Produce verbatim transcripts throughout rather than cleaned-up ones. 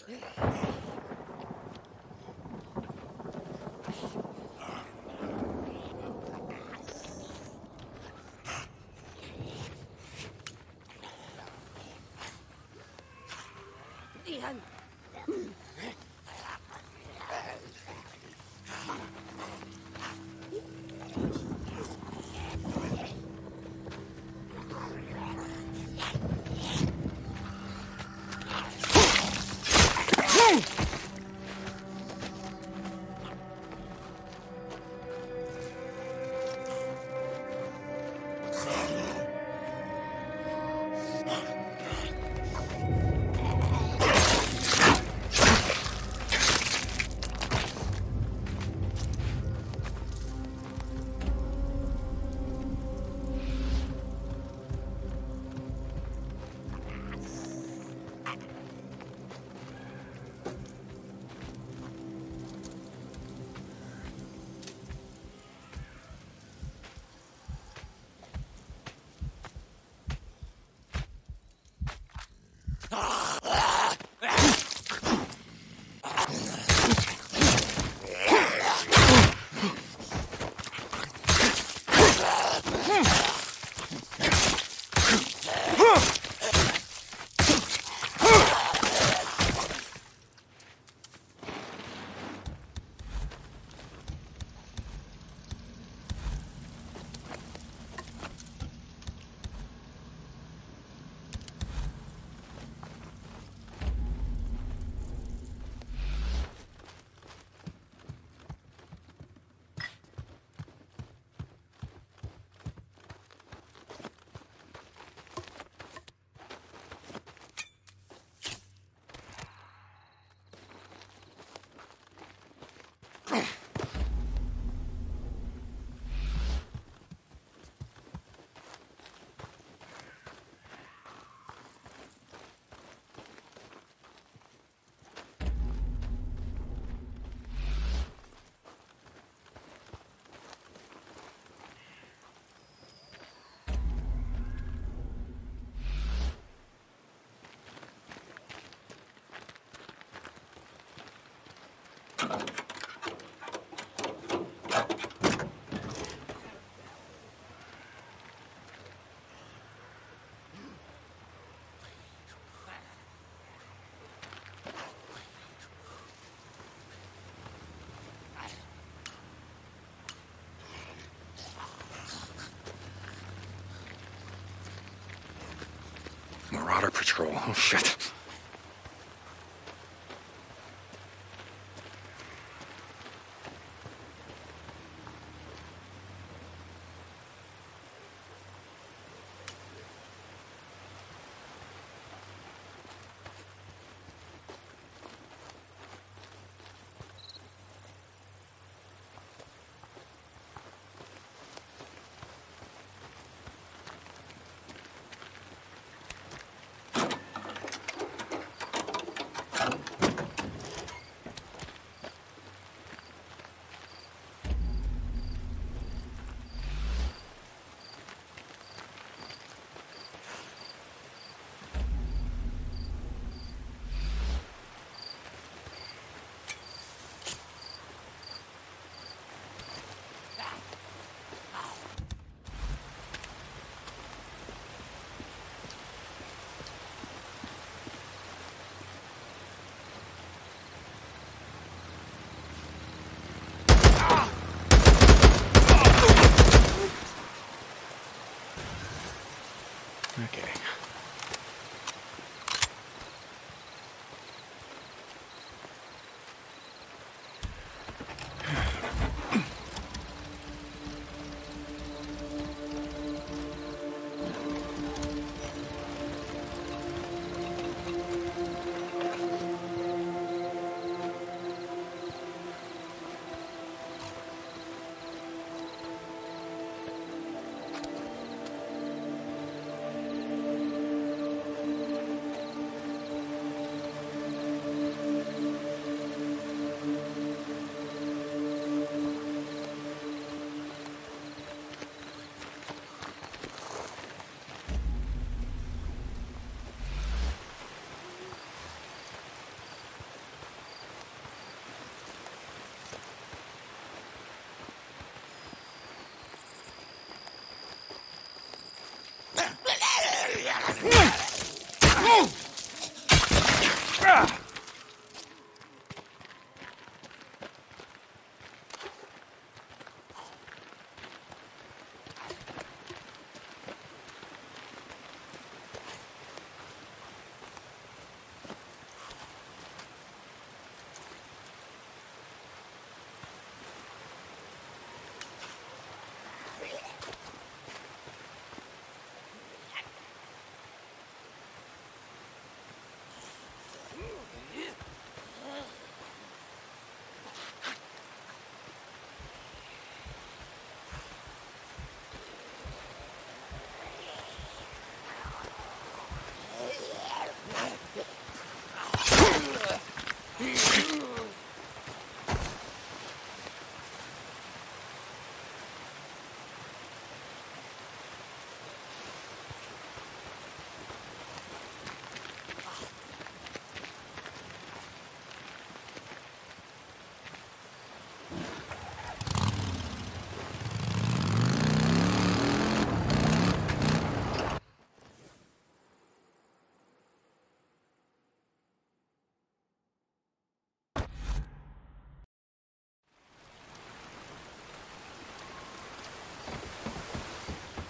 Marauder patrol. Oh, shit.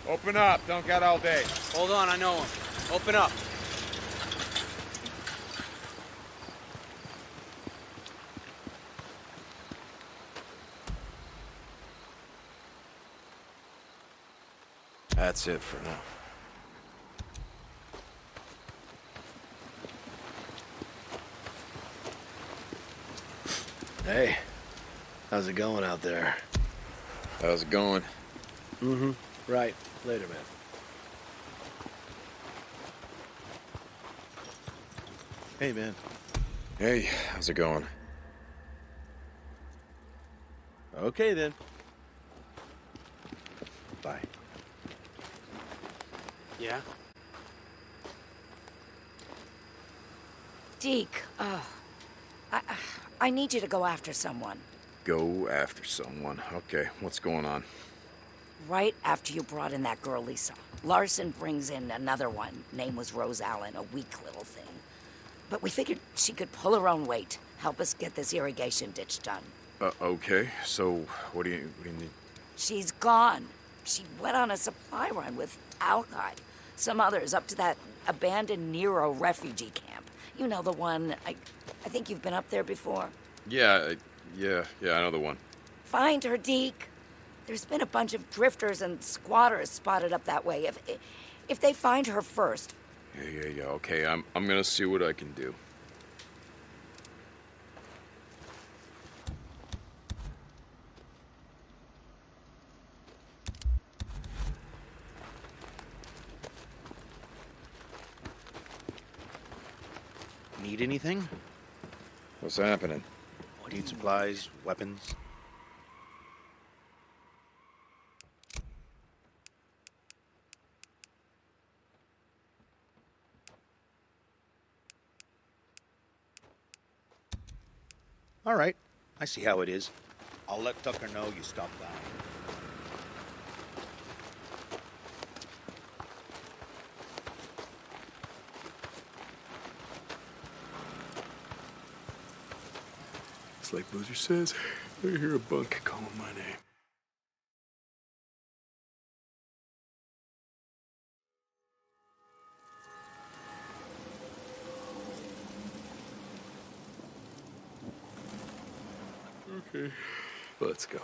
Open up. Don't get all day. Hold on, I know him. Open up. That's it for now. Hey, how's it going out there? How's it going? Mm-hmm. Right. Later, man. Hey, man. Hey, how's it going? Okay, then. Bye. Yeah? Deke, uh, I, I need you to go after someone. Go after someone. Okay, what's going on? Right after you brought in that girl, Lisa, Larson brings in another one. Name was Rose Allen, a weak little thing. But we figured she could pull her own weight, help us get this irrigation ditch done. Uh, okay, so what do you, what do you need? She's gone. She went on a supply run with Alcott. Some others up to that abandoned Nero refugee camp. You know the one, I, I think you've been up there before. Yeah, I, yeah, yeah, I know the one. Find her, Deke. There's been a bunch of drifters and squatters spotted up that way. If, if they find her first. Yeah, yeah, yeah, okay, I'm, I'm gonna see what I can do. Need anything? What's happening? Need supplies, weapons? All right. I see how it is. I'll let Tucker know you stopped by. It's like Boozer says, I hear a bunk calling my name. Okay, let's go.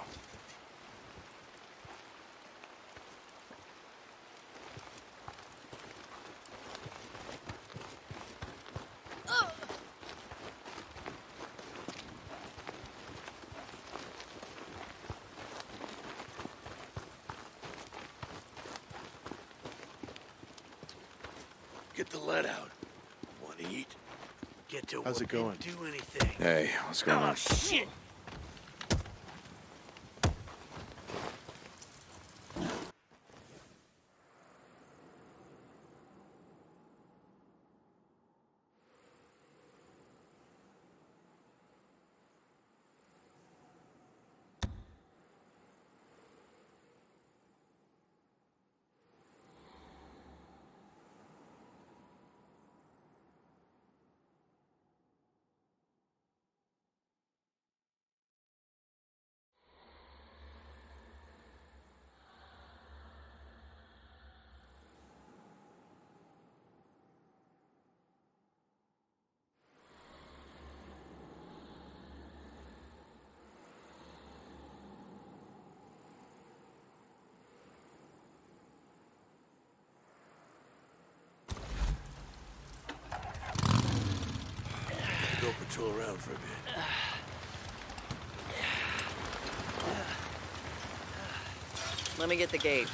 Get the lead out. Want to eat? Get to How's work it going? and do anything. Hey, what's going Oh, on? shit! Go patrol around for a bit. Let me get the gate.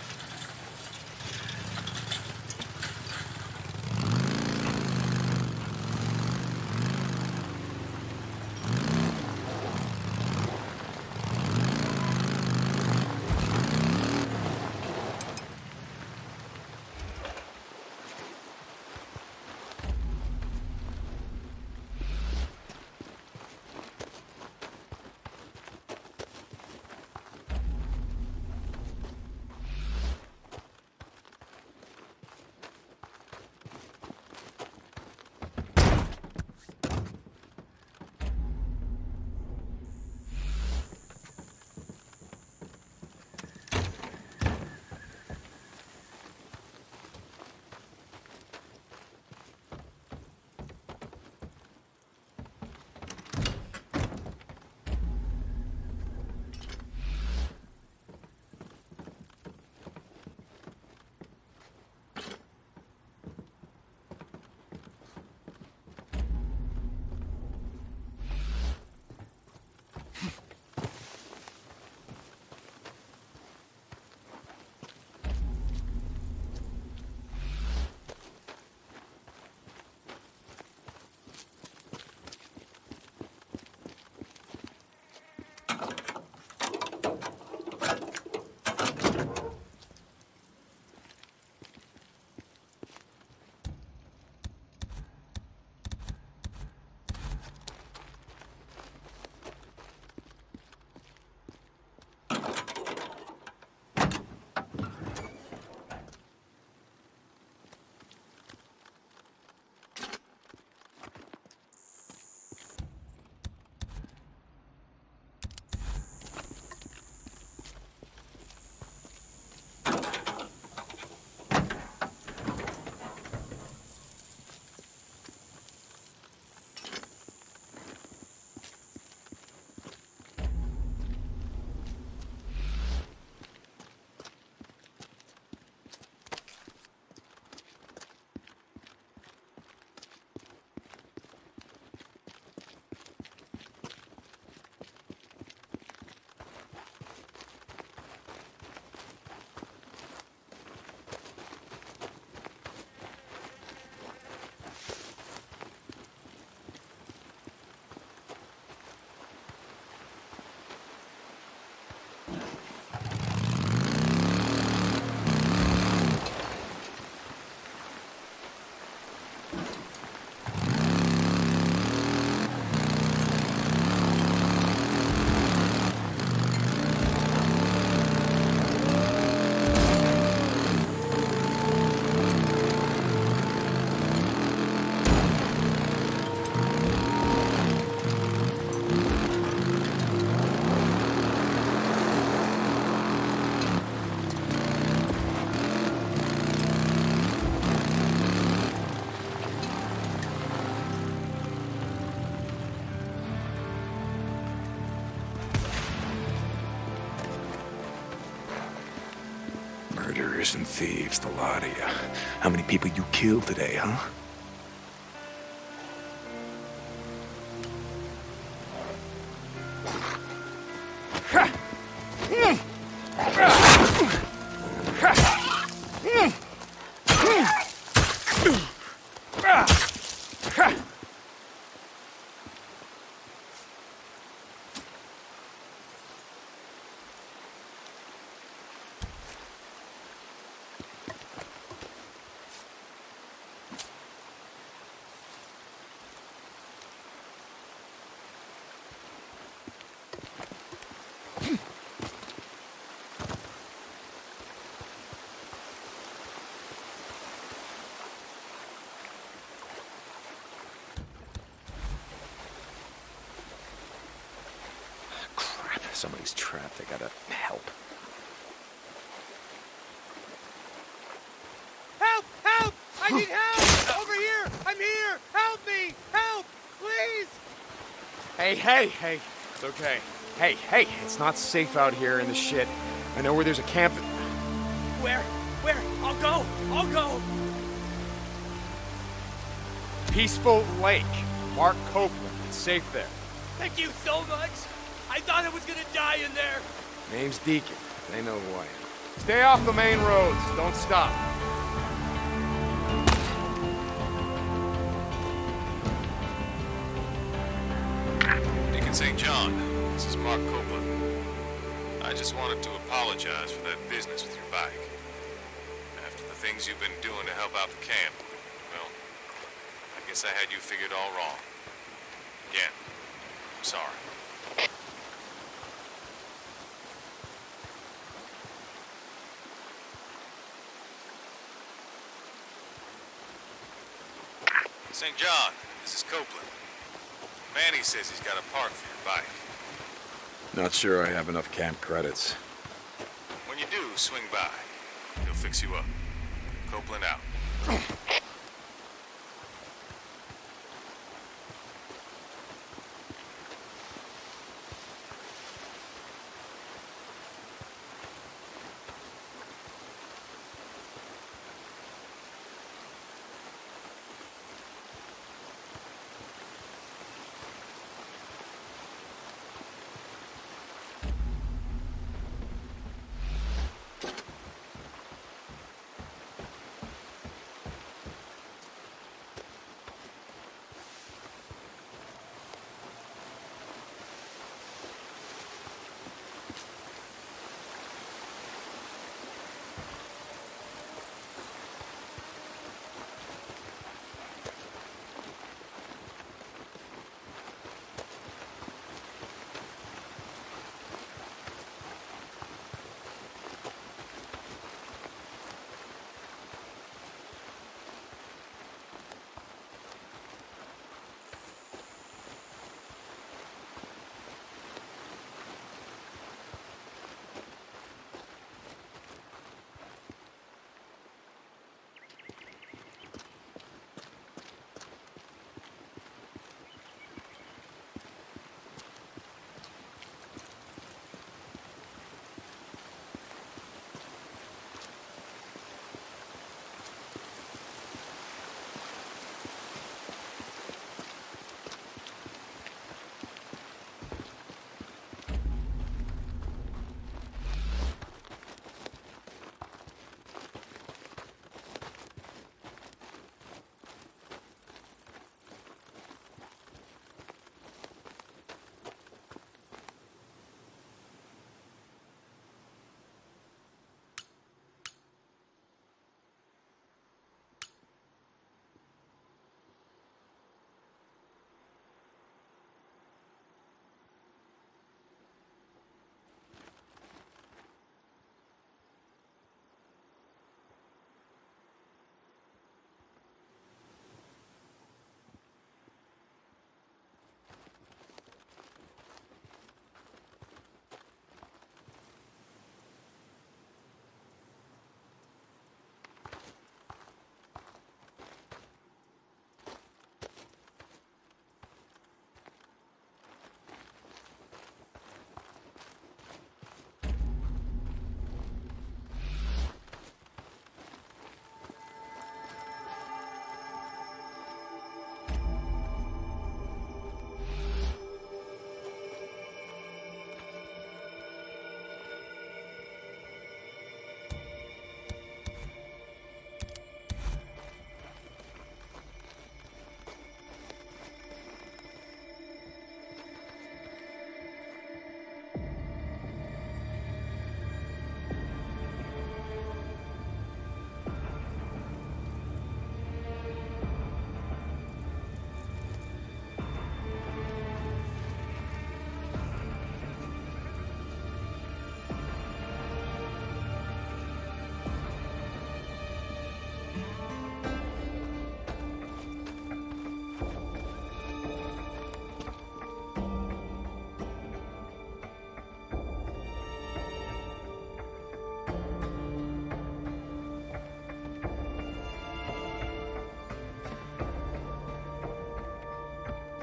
Murderers and thieves, the lot of you. How many people you killed today, huh? Somebody's trapped. I gotta help. Help! Help! I need help! Over here! I'm here! Help me! Help! Please! Hey, hey, hey. It's okay. Hey, hey, it's not safe out here in the shit. I know where there's a camp. Where? Where? I'll go! I'll go! Peaceful Lake. Mark Copeland. It's safe there. Thank you so much! I thought I was gonna die in there! Name's Deacon. They know who I am. Stay off the main roads. Don't stop. Deacon Saint John, this is Mark Copeland. I just wanted to apologize for that business with your bike. After the things you've been doing to help out the camp, well, I guess I had you figured all wrong. Again, I'm sorry. Saint John, this is Copeland. Manny says he's got a part for your bike. Not sure I have enough camp credits. When you do, swing by. He'll fix you up. Copeland out.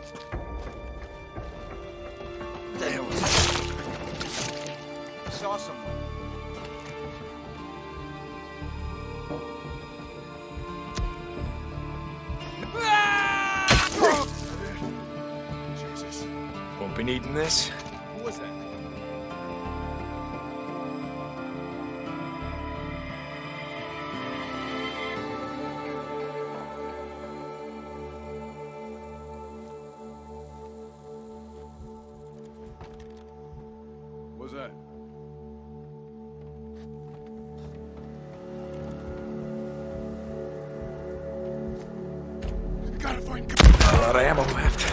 What the hell is that? I saw someone. Jesus. Won't be needing this. Who was that? What's that? Gotta find. A lot of ammo left.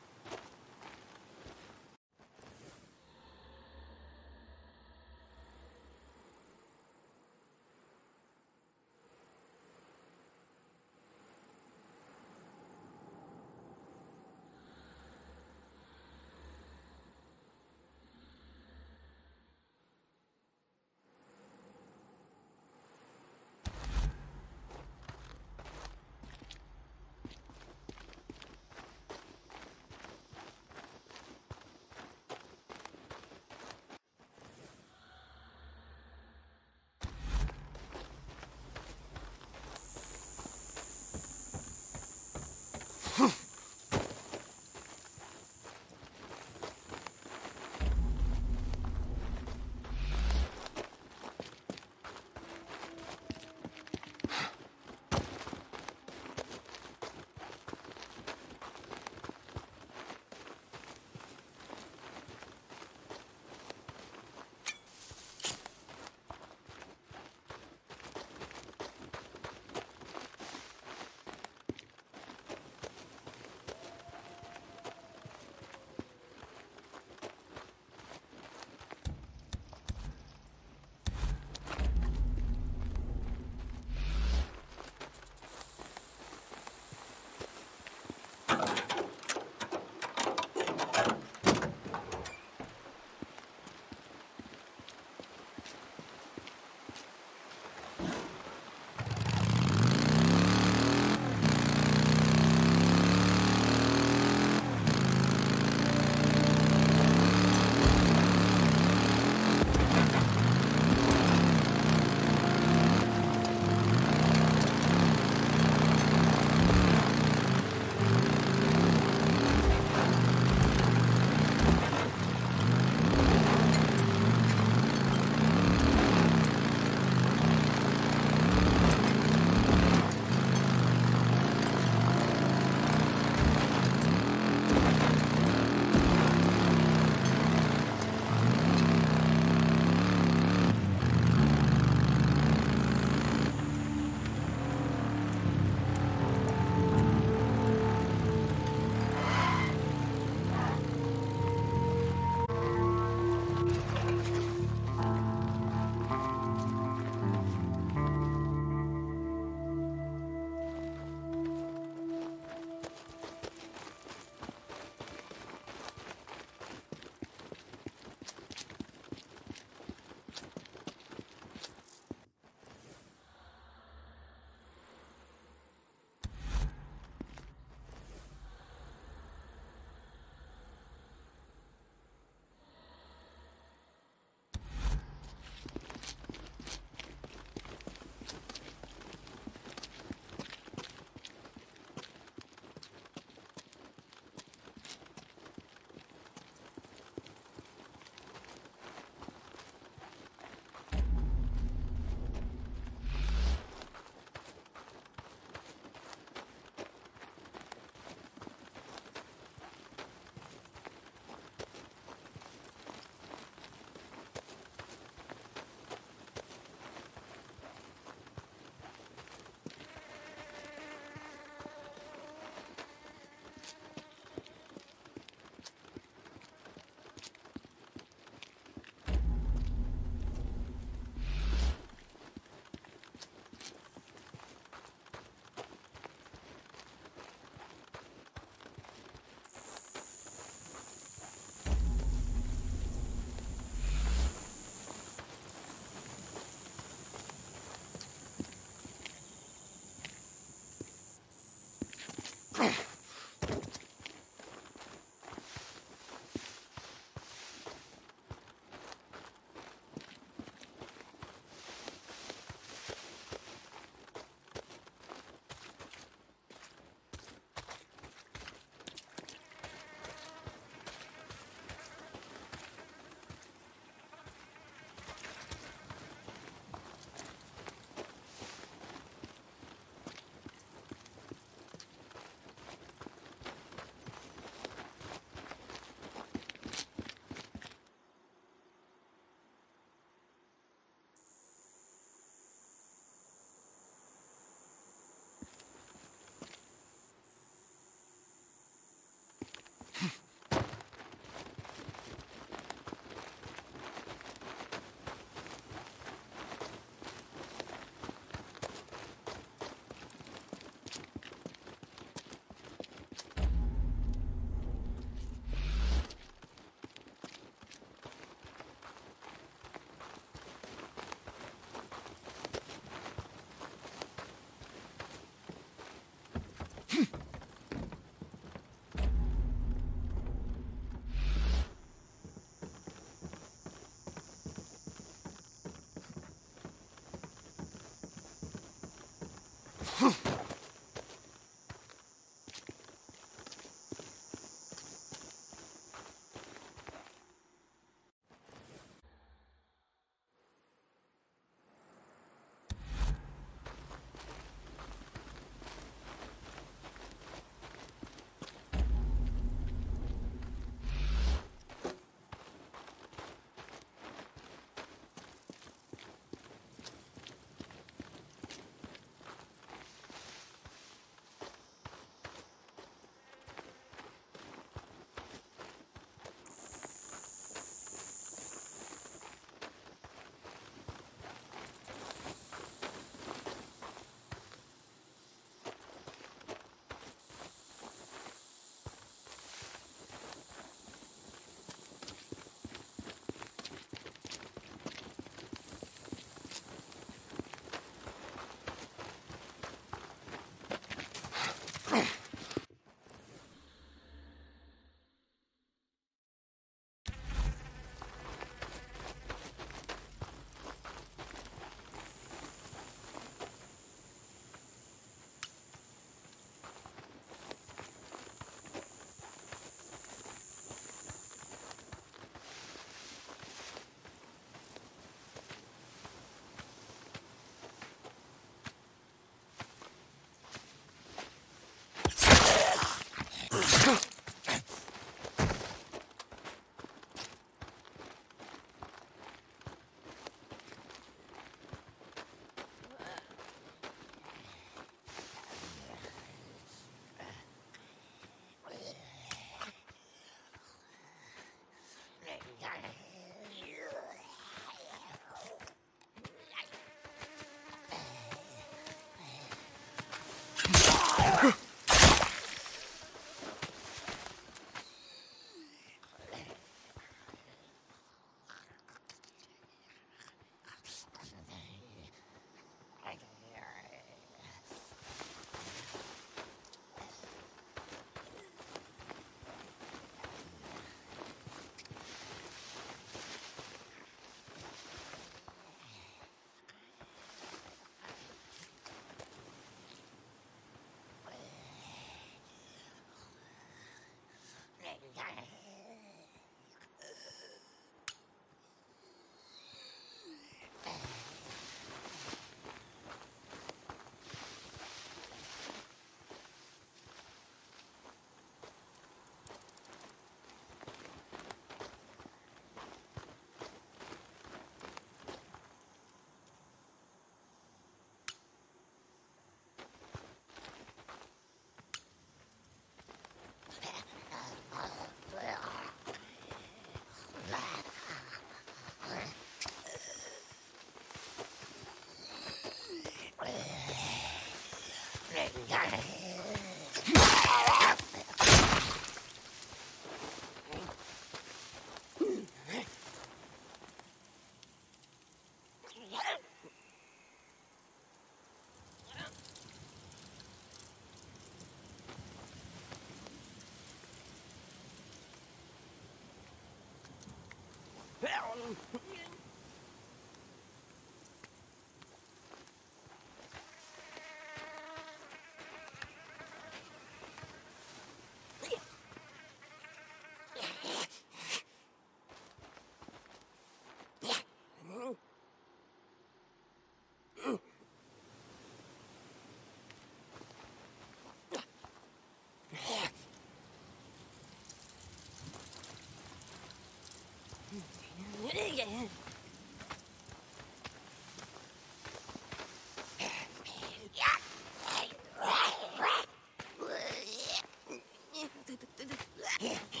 Yeah.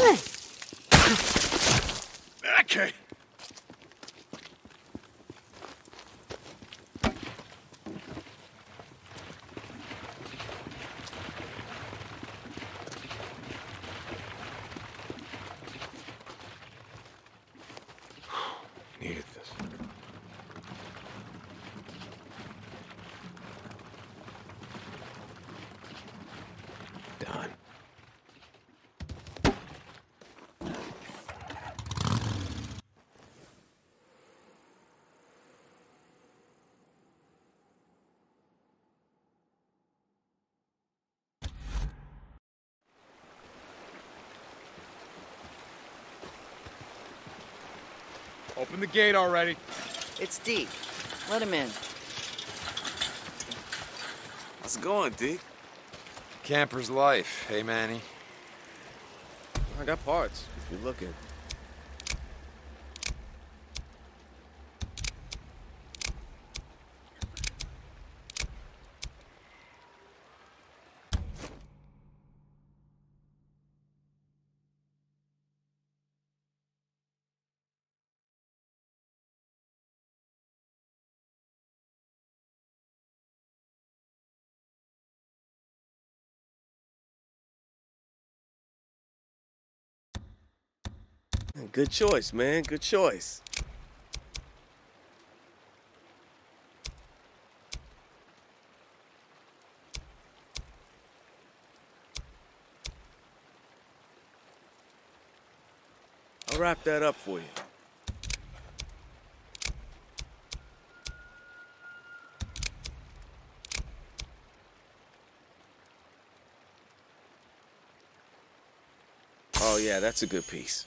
Okay. Needed this. Done. Open the gate already. It's Deke. Let him in. How's it going, Deke? Camper's life, hey Manny? I got parts, if you're looking. Good choice, man. Good choice. I'll wrap that up for you. Oh, yeah, that's a good piece.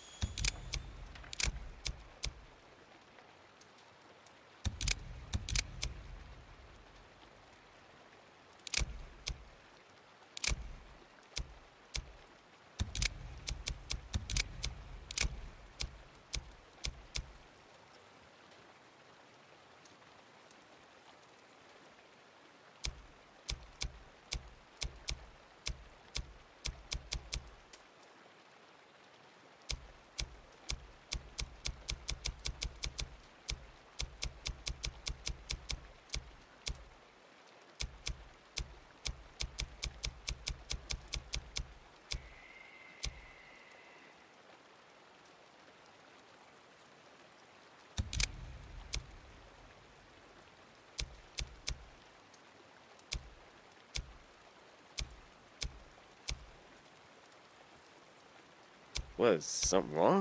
What, is something wrong?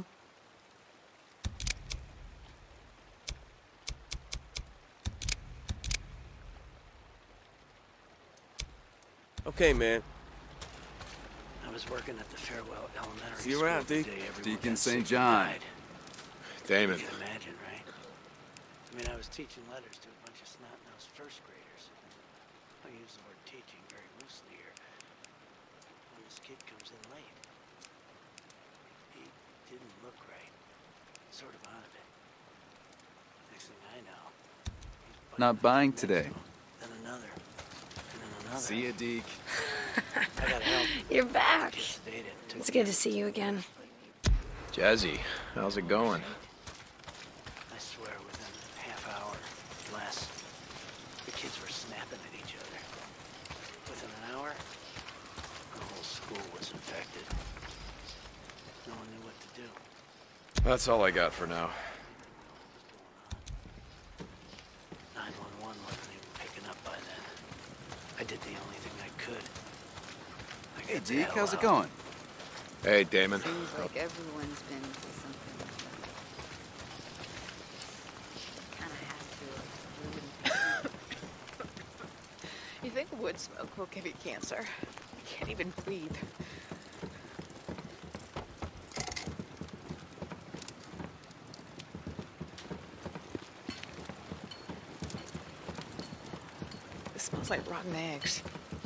Okay, man. I was working at the Farewell Elementary See you School around, the Deke. day everyone Deacon got Saint sick and John. died. Damon. You can imagine, right? I mean, I was teaching letters to a bunch of snot-nosed first graders. I use the word teaching very loosely here. When this kid comes in late, he didn't look right. Sort of out of it. Next thing I know, he's Not buying today. Then another. And then another. See ya, Deke. I gotta help him. You're back. Get sedated, too. It's good to see you again. Jazzy, how's it going? I swear within a half hour, less, the kids were snapping at each other. Within an hour, the whole school was infected. No one knew what to do. That's all I got for now. nine one one wasn't even picking up by then. I did the only thing I could. I Hey, got the Deke, hell how's it out. going? Hey, Damon. Seems like everyone's been through something like that. Kinda have to. You think wood smoke will give you cancer? You can't even breathe. It smells like rotten eggs.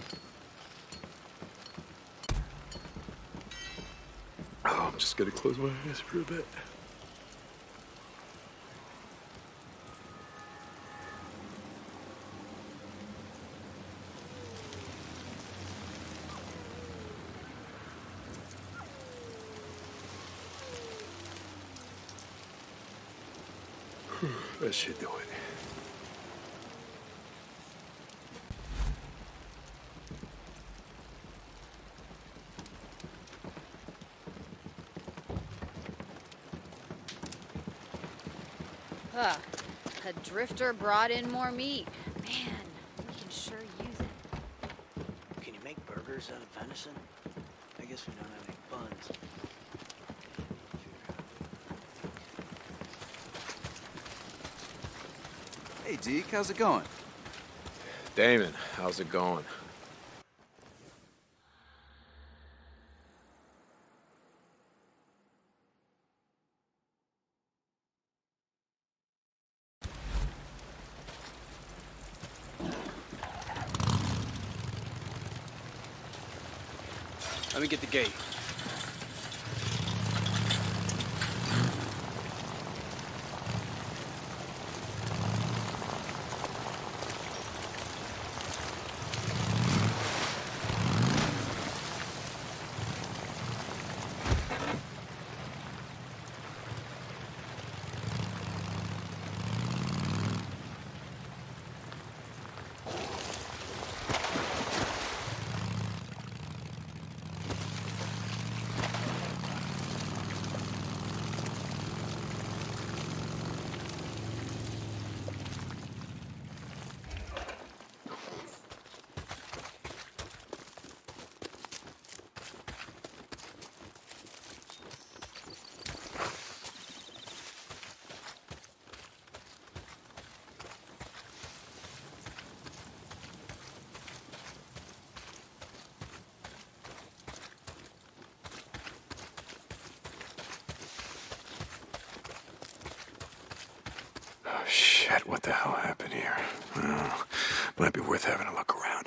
Oh, I'm just gonna close my eyes for a bit. That should do it. Huh. A drifter brought in more meat. Man, we can sure use it. Can you make burgers out of venison? I guess we don't have any buns. Hey, Deke, how's it going? Damon, how's it going? Let me get the gate. Oh, shit, what the hell happened here? Well, might be worth having a look around.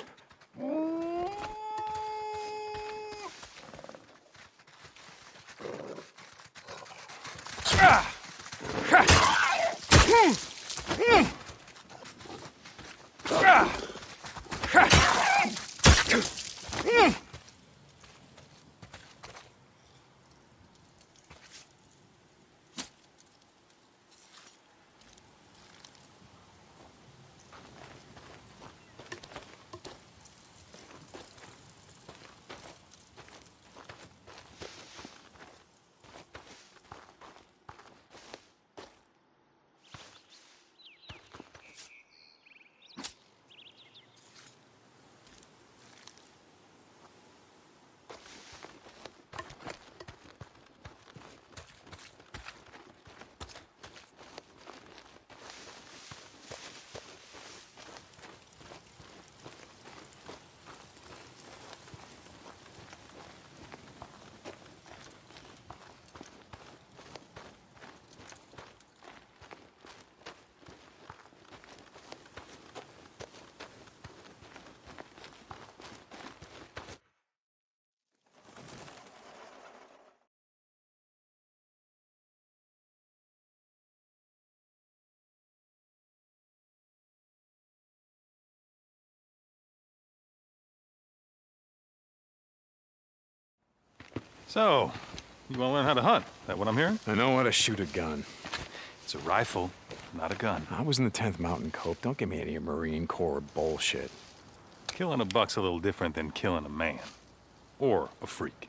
So, you want to learn how to hunt? That what I'm hearing? I know how to shoot a gun. It's a rifle, not a gun. I was in the tenth Mountain Cope. Don't give me any Marine Corps bullshit. Killing a buck's a little different than killing a man. Or a freak.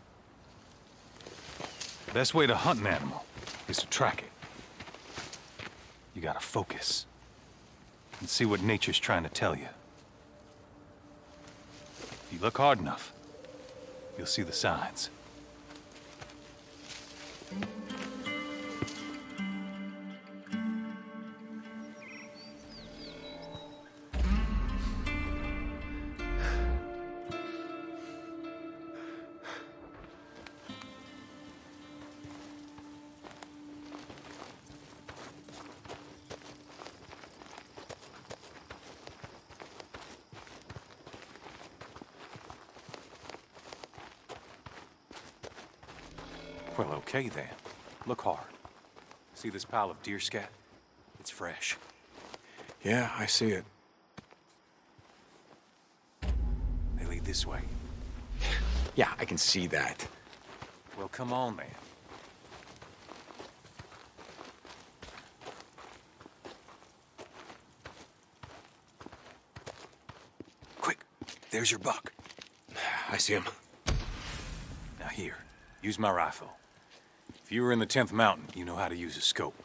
Best way to hunt an animal is to track it. You gotta focus. And see what nature's trying to tell you. If you look hard enough, you'll see the signs. Well, okay then. Look hard. See this pile of deer scat? It's fresh. Yeah, I see it. They lead this way. Yeah, I can see that. Well, come on then. there's your buck. I see him. Now here, use my rifle. If you were in the tenth mountain, you know how to use a scope.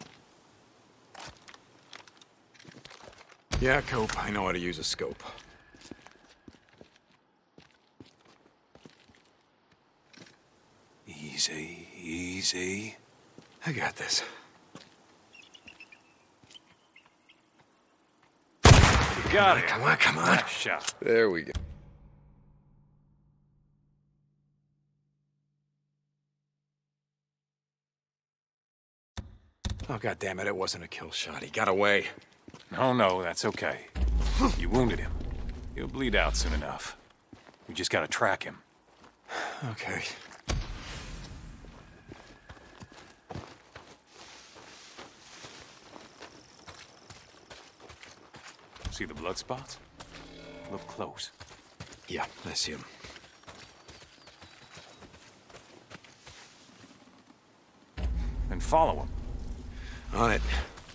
Yeah, Cope, I know how to use a scope. Easy, easy. I got this. You got it. Come on, come on. Nice shot. There we go. Oh, God damn it, it wasn't a kill shot. He got away. No, no, that's okay. You wounded him. He'll bleed out soon enough. We just gotta track him. Okay. See the blood spots? Look close. Yeah, I see him. Then follow him. On it.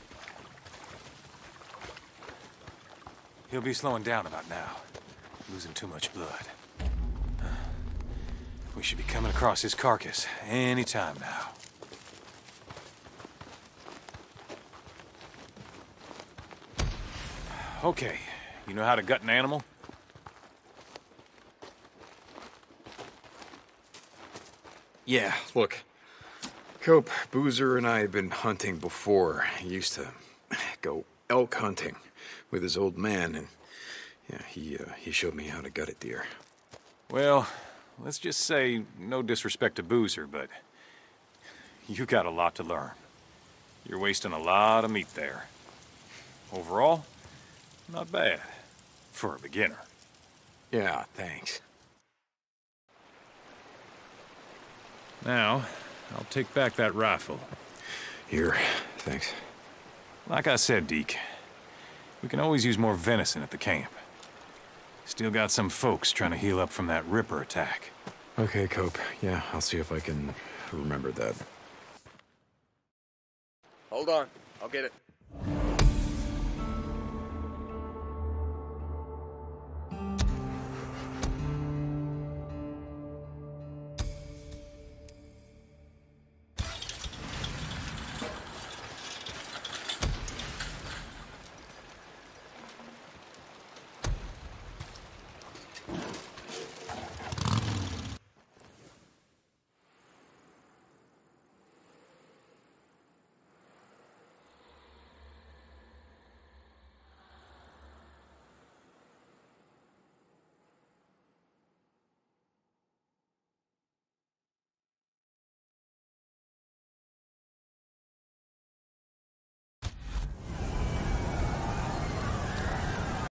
He'll be slowing down about now. Losing too much blood. We should be coming across his carcass any time now. Okay, you know how to gut an animal? Yeah, look. Cope, Boozer and I have been hunting before. He used to go elk hunting with his old man, and yeah, he uh, he showed me how to gut a deer. Well, let's just say, no disrespect to Boozer, but you got a lot to learn. You're wasting a lot of meat there. Overall, not bad for a beginner. Yeah, thanks. Now, I'll take back that rifle. Here, thanks. Like I said, Deke, we can always use more venison at the camp. Still got some folks trying to heal up from that Ripper attack. Okay, Cope. Yeah, I'll see if I can remember that. Hold on. I'll get it.